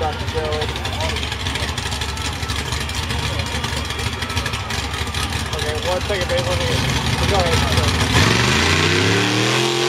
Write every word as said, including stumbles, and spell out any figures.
about to build. Okay, one second, babe. Let me go ahead.